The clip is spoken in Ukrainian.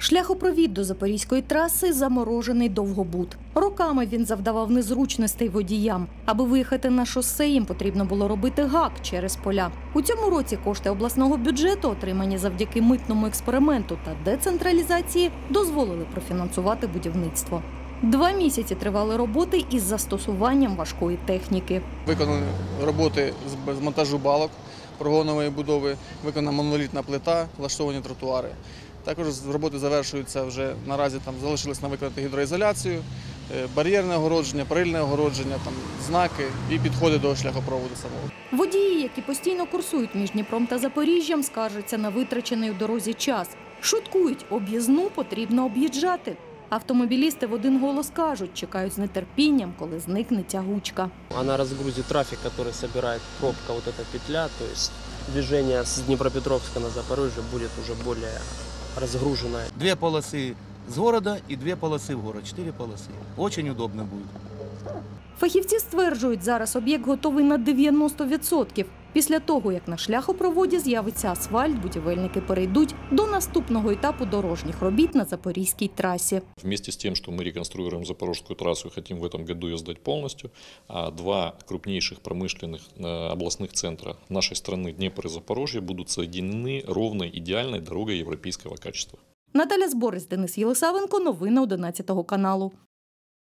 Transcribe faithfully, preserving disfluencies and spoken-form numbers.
Шляхопровід до Запорізької траси – заморожений довгобуд. Роками він завдавав незручностей водіям. Аби виїхати на шосе, їм потрібно було робити гак через поля. У цьому році кошти обласного бюджету, отримані завдяки митному експерименту та децентралізації, дозволили профінансувати будівництво. Два місяці тривали роботи із застосуванням важкої техніки. Виконані роботи з монтажу балок, прогонової будови, виконана монолітна плита, влаштовані тротуари. Також роботи завершуються вже, наразі там залишилось на виконати гідроізоляцію, бар'єрне огородження, парильне огородження, там, знаки і підходи до шляхопроводу самого. Водії, які постійно курсують між Дніпром та Запоріжжям, скаржаться на витрачений у дорозі час. Шуткують, об'їзну потрібно об'їжджати. Автомобілісти в один голос кажуть, чекають з нетерпінням, коли зникне тягучка. Вона розгрузить трафік, який збирає пробка, вот эта петля, то есть движение з Дніпропетровська на Запоріжжя буде вже більш розгружене. Две полосы с города и две полосы в город. Четыре полосы. Очень удобно будет. Фахівці стверджують, зараз об'єкт готовий на дев'яносто відсотків. Після того, як на шляхопроводі з'явиться асфальт, будівельники перейдуть до наступного етапу дорожніх робіт на Запорізькій трасі. Вместе с тем, что мы реконструируем Запорожскую трассу и хотим в этом году ее сдать полностью, два крупнейших промышленных областных центра нашей страны, Днепр и Запорожье, будут соединены ровной, идеальной дорогой европейского качества. Наталя Зборис, Денис Єлисавенко. Новини одинадцятого каналу.